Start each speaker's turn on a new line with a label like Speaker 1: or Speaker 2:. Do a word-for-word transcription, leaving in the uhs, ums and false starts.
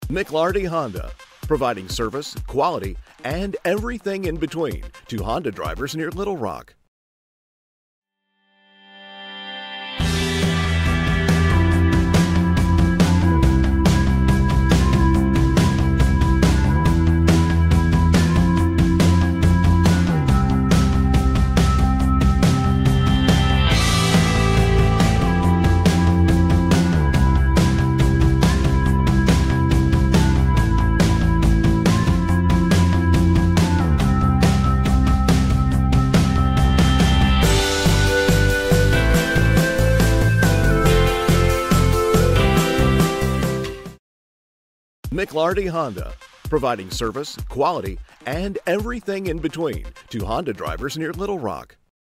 Speaker 1: McLarty Honda, providing service, quality, and everything in between to Honda drivers near Little Rock. McLarty Honda, providing service, quality, and everything in between to Honda drivers near Little Rock.